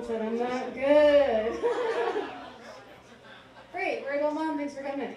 talented. I'm not good. Great. We're going on. Thanks for coming.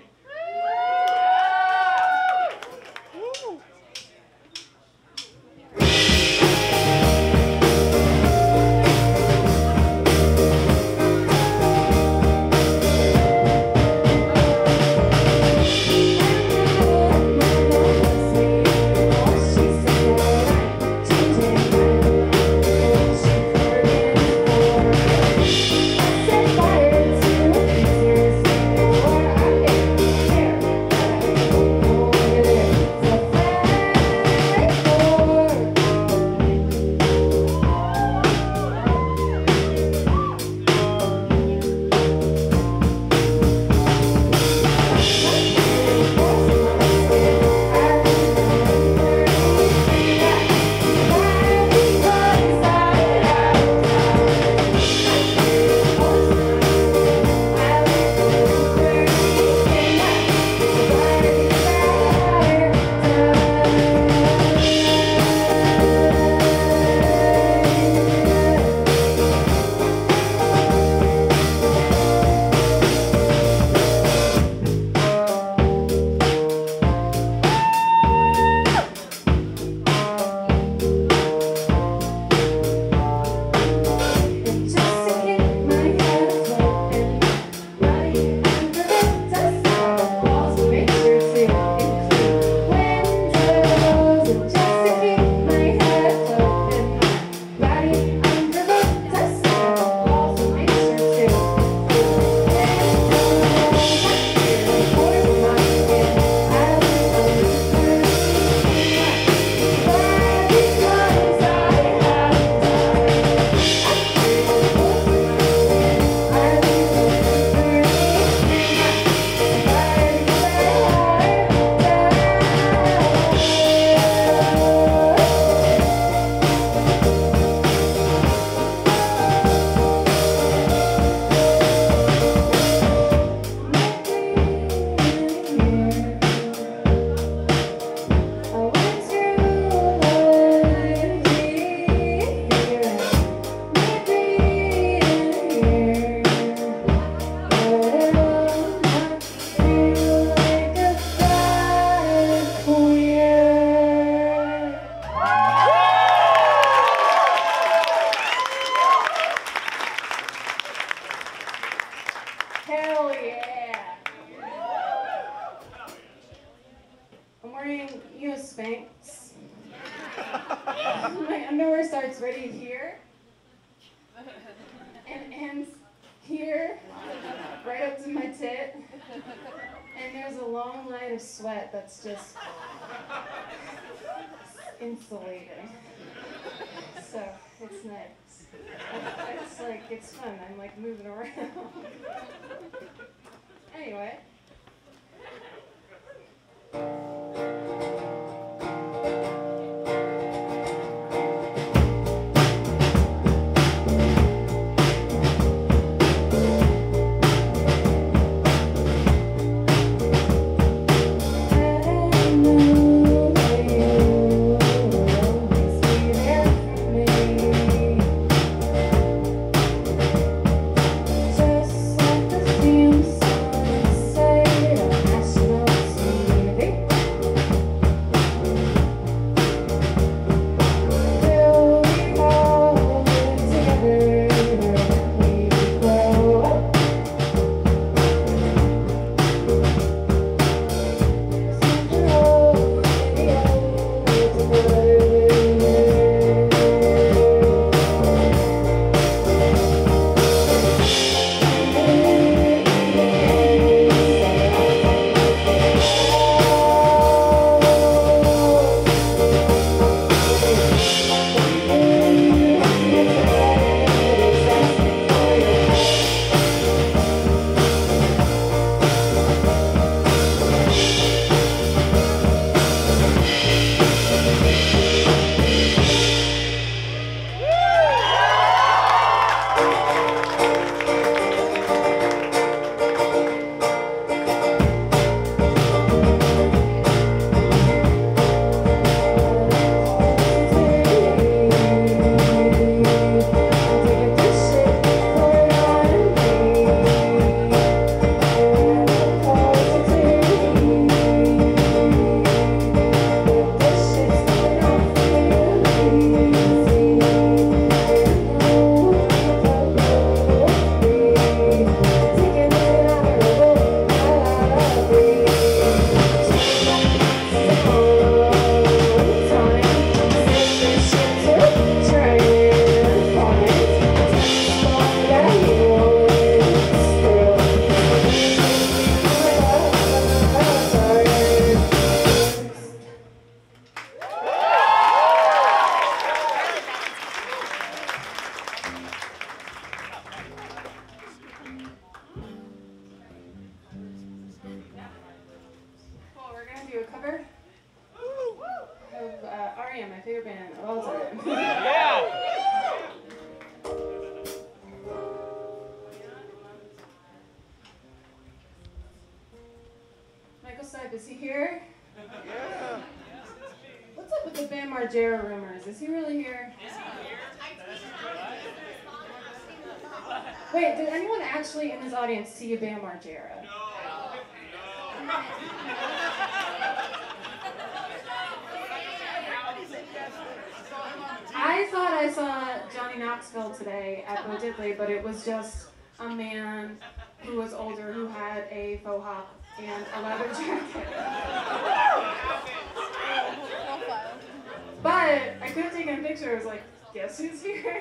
Hell yeah! I'm wearing, Spanx. My underwear starts right here and ends here, right up to my tit. And there's a long line of sweat that's just insulating. So it's nice. It's fun. I'm like moving around. Anyway. Take a you a cover of REM, my favorite band of all time. Yeah! Michael Stipe, is he here? Yeah! What's up with the Bam Margera rumors? Is he really here? Wait, did anyone actually in this audience see a Bam Margera? I thought I saw Johnny Knoxville today at Bo Diddley, but it was just a man who was older who had a faux hawk and a leather jacket. But I could have taken a picture. I was like, guess who's here?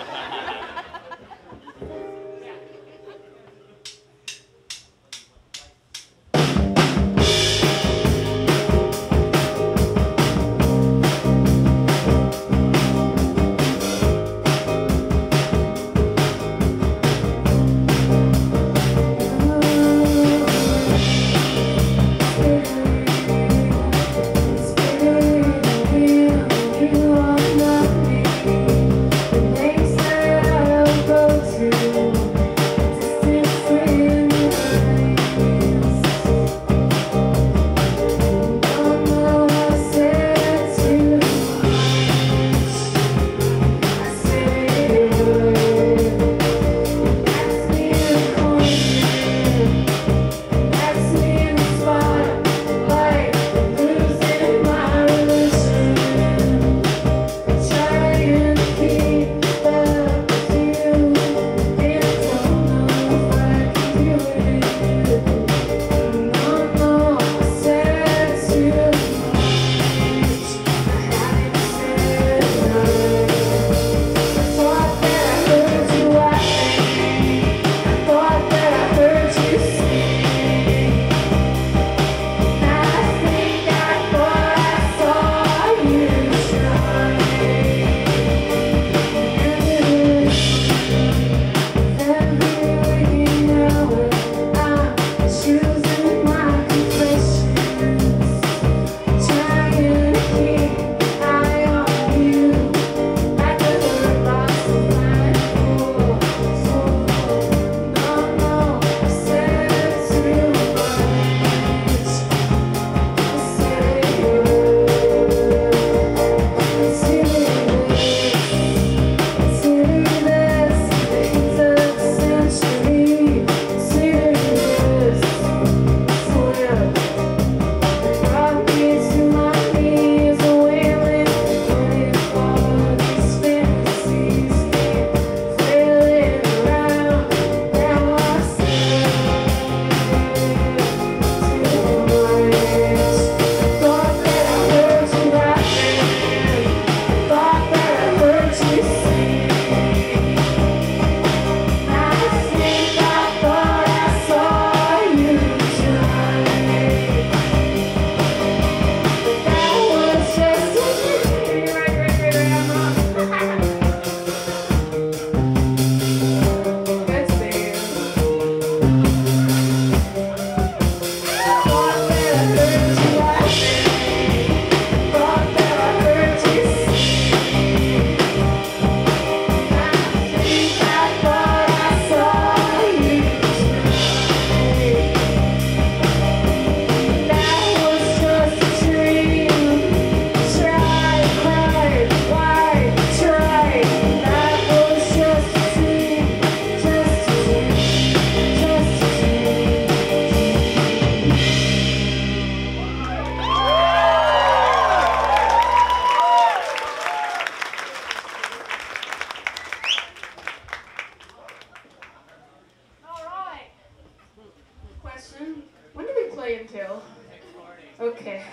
Okay.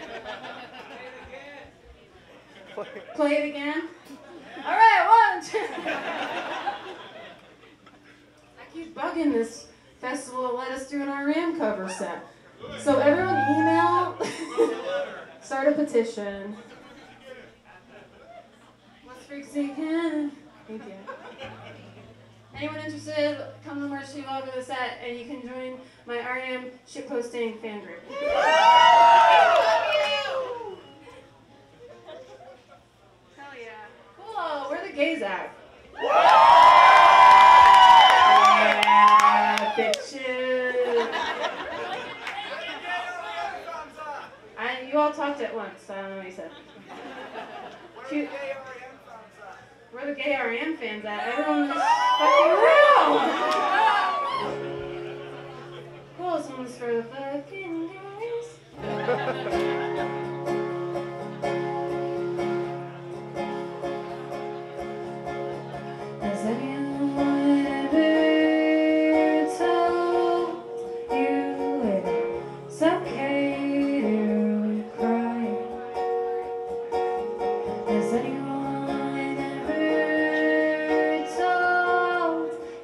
Play it again? All right, 1, 2. I keep bugging this festival to let us do an REM cover set. So everyone email, start a petition. Let's freak again. Thank you. Anyone interested, come to March 2 over the set, and you can join my REM shitposting fan group. Hell yeah. Cool, where are the gays at? Yeah, bitches. You all talked at once, so I don't know what you said. Where the gay REM fans at? Everyone's fucking around! Cool, this one's for the fucking guys. Has anyone ever told you it's okay to cry? Has anyone ever told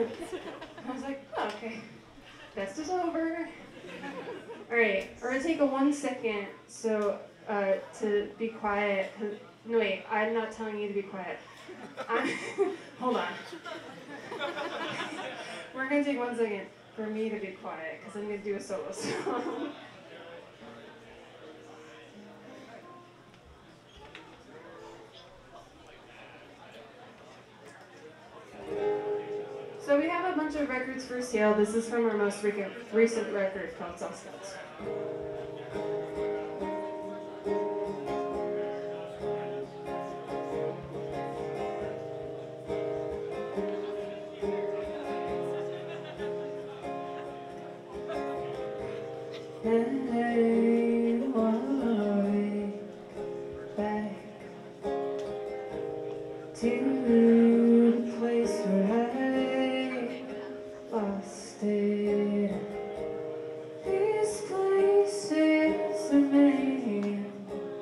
I was like, oh, okay, test is over. All right, we're gonna take a 1 second to be quiet. No, wait, I'm not telling you to be quiet. Hold on. We're gonna take 1 second for me to be quiet because I'm gonna do a solo song. So we have a bunch of records for sale. This is from our most recent record called South Scouts. To the place where I lost it. These places remain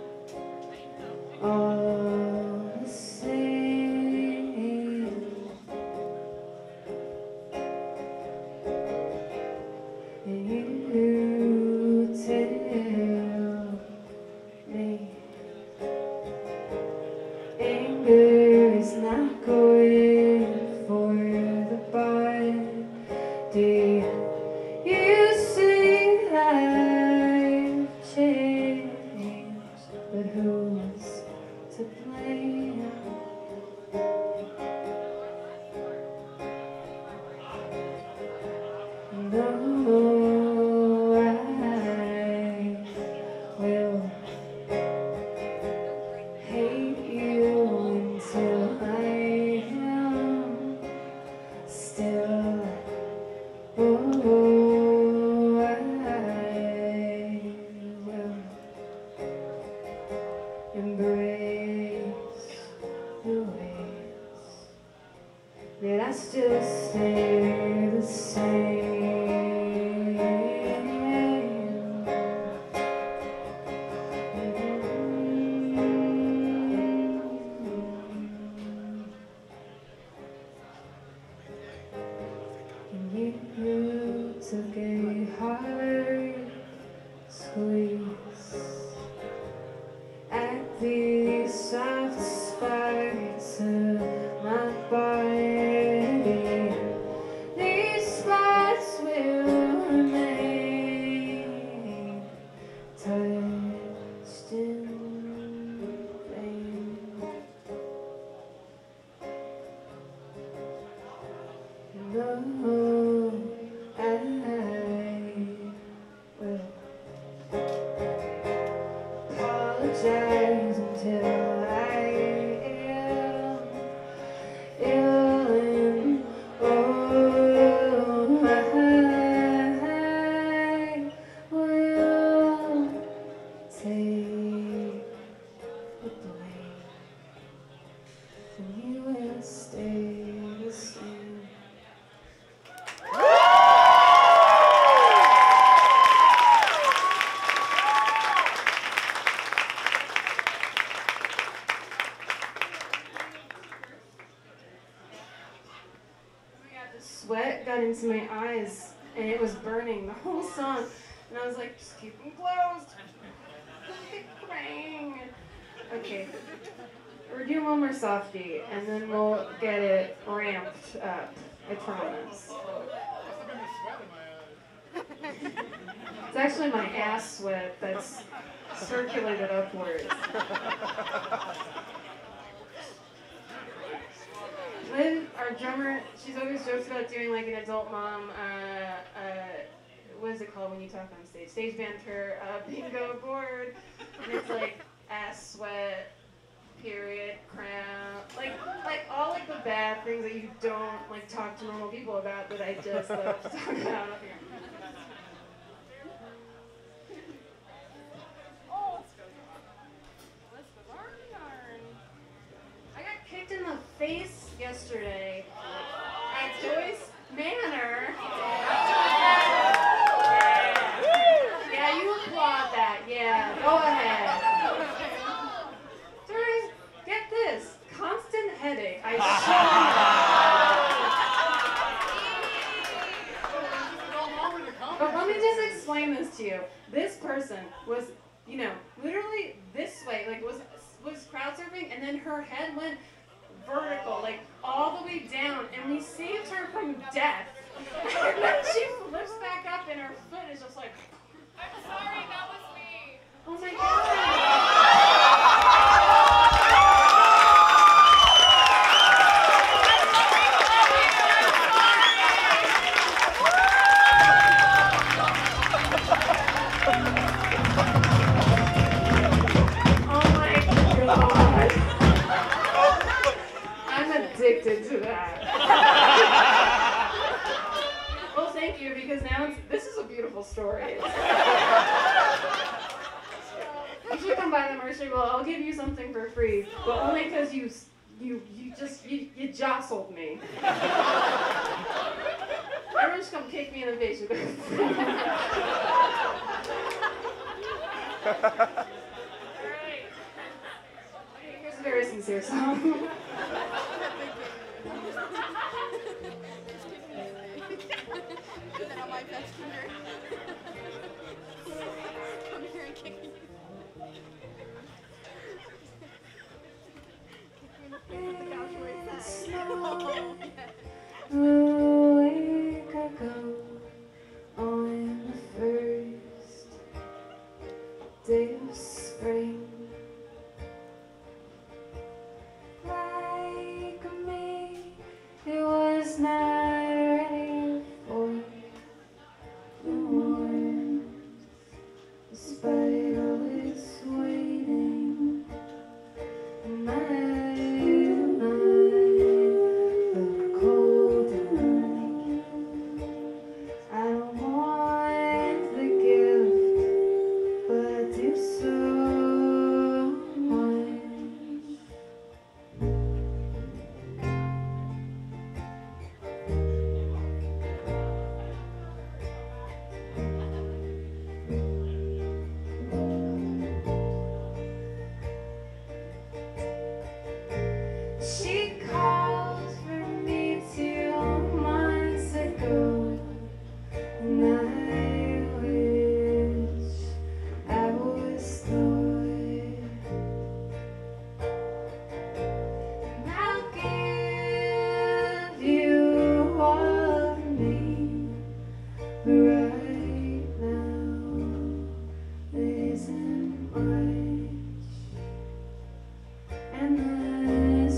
all the same. And you tell me anger is not going for the body. You say I've changed, but who's to blame? No, I will hate you until I am still. Oh, I will embrace the ways that I still stay the same. You took a hard squeeze at the soft spots of my body. These spots will remain touched in flame. No, I will apologize until I am ill, and oh, I will take the blame, and you will stay the same. Sweat got into my eyes and it was burning the whole song, and I was like, just keep them closed. Keep praying. Okay, we're doing one more softie and then we'll get it ramped up, I promise. It's actually my ass sweat that's circulated upwards. Liv, our drummer, she's always jokes about doing like an adult mom, what is it called when you talk on stage? Stage banter, bingo board. And it's like ass sweat, period, cramp, like all like the bad things that you don't like talk to normal people about that I just love to talk about up here. I got kicked in the face yesterday at Joyce Manor. Yeah, you applaud that. Yeah, go ahead. During, get this, constant headache. I me just explain this to you. This person was, literally this way, like was crowd surfing, and then her head went vertical, like all the way down, and we saved her from death. And then she flips back up, and her foot is just like. I'm sorry, that was me. Oh my God. Addicted to that. Well, thank you, because now this is a beautiful story. You should come by the Mercy. Well, I'll give you something for free, but only because you jostled me. Everyone just come kick me in the face. Alright. Here's a very sincere song. And then on my best finger. Come here and kick me. A week ago, on the first day of spring, like me, it was not ready for the warmth, despite all its waiting. And I don't want the gift, but do so much. She called for me 2 months ago, and I wish I was there. And I'll give you all of me, but right now there isn't much. And the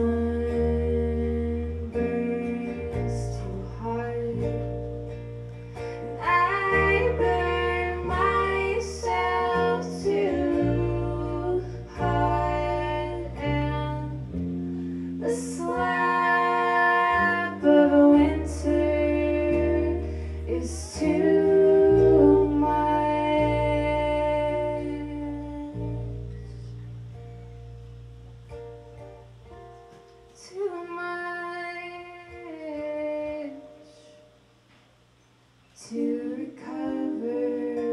sun burns too hard, and I burn myself too hard, and the slap of winter is too much. Too much to recover.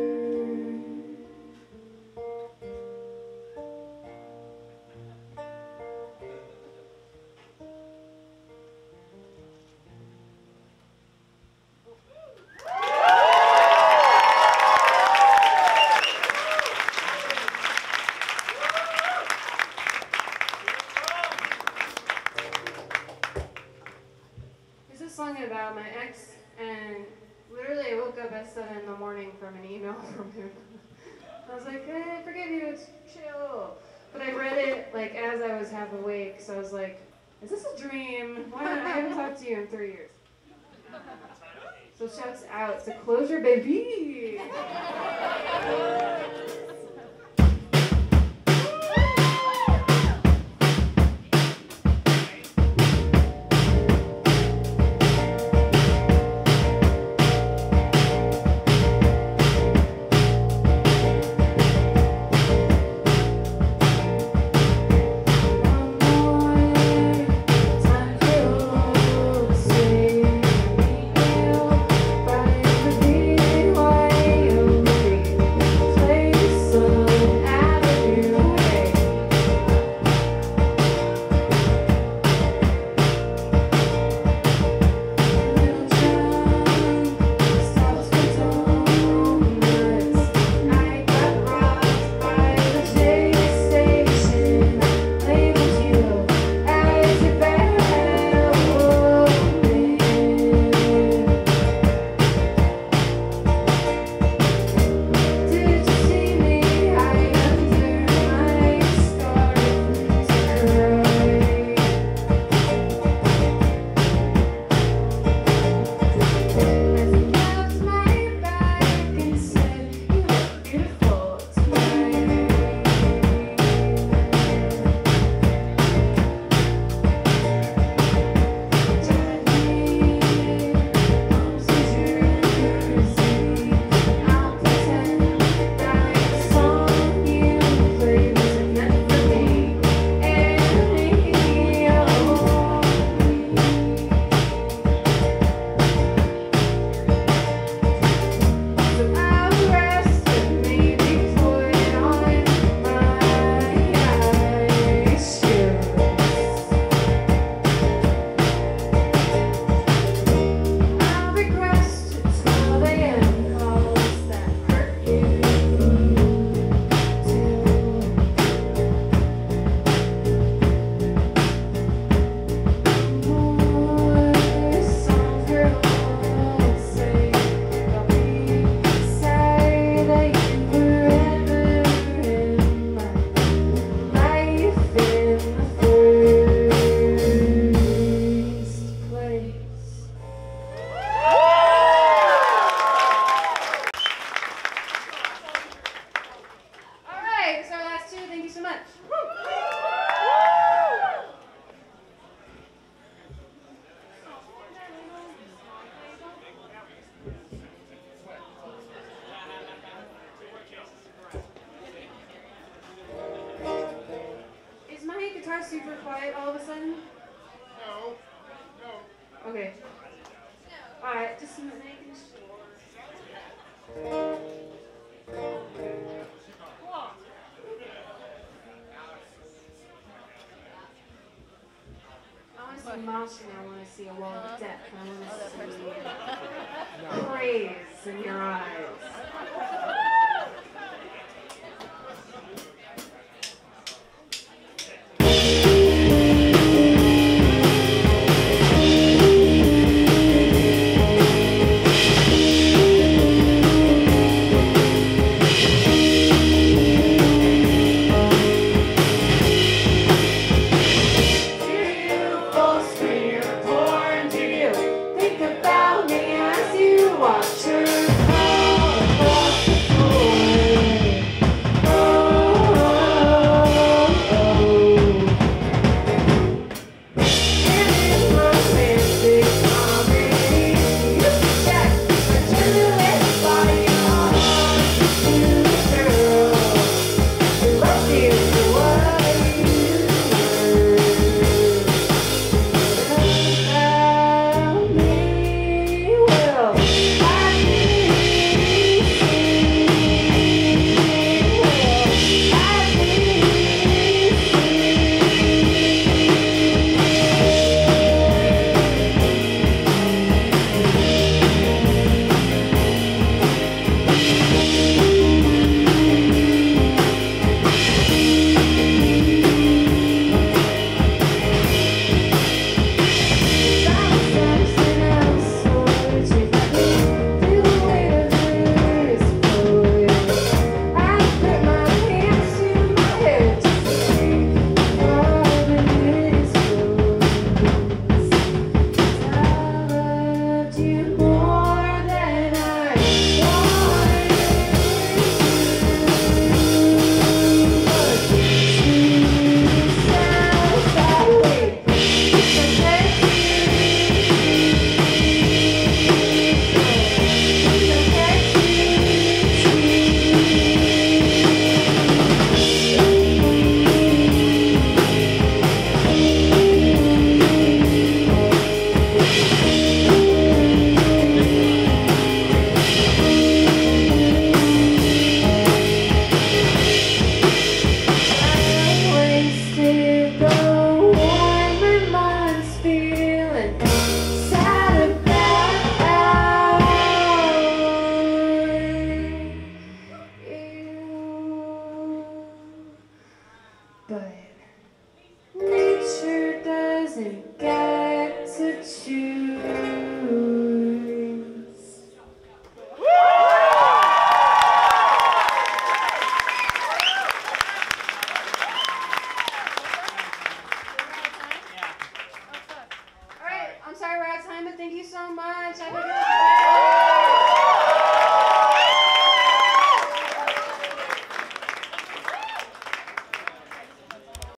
This is a song about my ex, and literally I woke up at 7 in the morning from an email from him. I was like, hey, I forgive you, it's chill. But I read it like as I was half awake, so I was like, is this a dream? Why not? I haven't talked to you in 3 years. So shouts out to Closure Baby. Place Is my guitar super quiet all of a sudden? No. Okay. Alright, just making sure. I want to see moshing, I want to see a wall of death, I want to see praise in your eyes. But nature doesn't get to choose. Alright, I'm sorry we're out of time, but thank you so much. Have a good day.